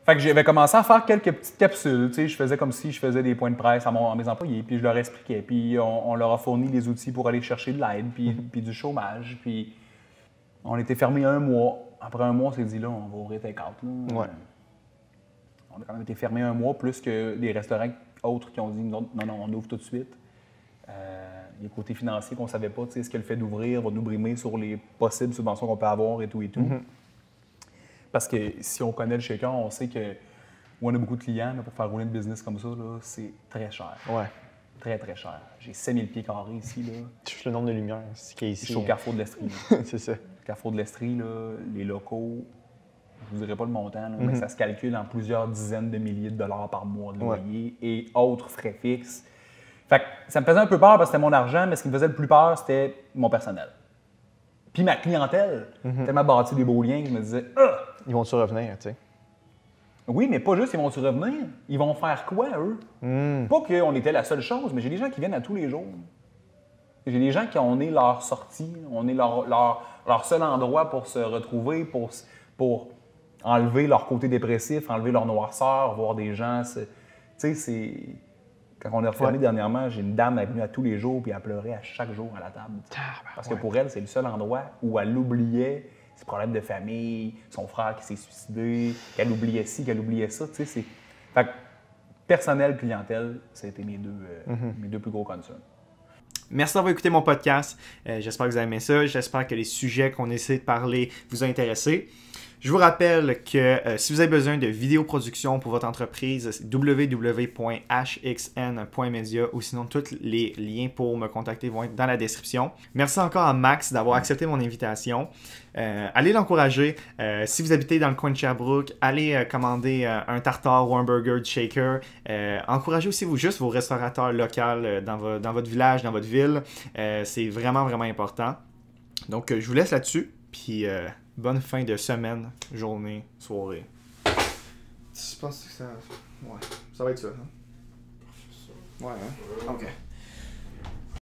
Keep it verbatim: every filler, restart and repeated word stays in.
Fait que j'avais commencé à faire quelques petites capsules. Tu sais, je faisais comme si je faisais des points de presse à, mon, à mes employés, puis je leur expliquais. Puis on, on leur a fourni des outils pour aller chercher de l'aide, puis, mm-hmm. puis du chômage. Puis on était fermés un mois. Après un mois, on s'est dit, là, on va ouvrir take-out. Ouais. On a quand même été fermés un mois, plus que des restaurants autres qui ont dit, non, non, non on ouvre tout de suite. Euh, il y a le côté financier qu'on ne savait pas. Tu sais, ce que le fait d'ouvrir va nous brimer sur les possibles subventions qu'on peut avoir et tout et tout. Mm-hmm. Parce que si on connaît le shaker, on sait que on a beaucoup de clients là, pour faire rouler une business comme ça, c'est très cher. Ouais. Très, très cher. J'ai sept mille pieds carrés ici. Là. Juste le nombre de lumières qui est ici. Je suis au Carrefour de l'Estrie. C'est ça. Le Carrefour de l'Estrie, là, les locaux, je ne vous dirai pas le montant, là, mm-hmm. mais ça se calcule en plusieurs dizaines de milliers de dollars par mois de loyer ouais. et autres frais fixes. Fait que ça me faisait un peu peur parce que c'était mon argent, mais ce qui me faisait le plus peur, c'était mon personnel. Puis ma clientèle, mm-hmm. tellement bâti des beaux liens que je me disais ah! Ils vont-tu revenir, tu sais? Oui, mais pas juste ils vont-tu revenir. Ils vont faire quoi, eux? Mm. Pas qu'on était la seule chose, mais j'ai des gens qui viennent à tous les jours. J'ai des gens qui on est leur sortie, on est leur, leur, leur seul endroit pour se retrouver, pour, pour enlever leur côté dépressif, enlever leur noirceur, voir des gens. Tu sais, c'est. Quand on est refermé ouais. dernièrement, j'ai une dame qui est venue à tous les jours puis elle pleurait à chaque jour à la table. Ah, ben Parce ouais. que pour elle, c'est le seul endroit où elle oubliait ses problèmes de famille, son frère qui s'est suicidé, qu'elle oubliait ci, qu'elle oubliait ça. Tu sais, c'est... Fait que personnel, clientèle, ça a été mes deux, euh, mm-hmm. mes deux plus gros concerns. Merci d'avoir écouté mon podcast. Euh, j'espère que vous avez aimé ça. J'espère que les sujets qu'on essaie de parler vous ont intéressé. Je vous rappelle que euh, si vous avez besoin de vidéoproduction pour votre entreprise, c'est w w w point h x n point media ou sinon tous les liens pour me contacter vont être dans la description. Merci encore à Max d'avoir accepté mon invitation. Euh, allez l'encourager. Euh, si vous habitez dans le coin de Sherbrooke, allez euh, commander euh, un tartare ou un burger de shaker. Euh, encouragez aussi vous, juste vos restaurateurs locaux euh, dans, vo- dans votre village, dans votre ville. Euh, c'est vraiment, vraiment important. Donc, euh, je vous laisse là-dessus. Puis... Euh, bonne fin de semaine, journée, soirée. Je pense que ça... Ouais, ça va être ça. Hein? Ouais, hein? OK.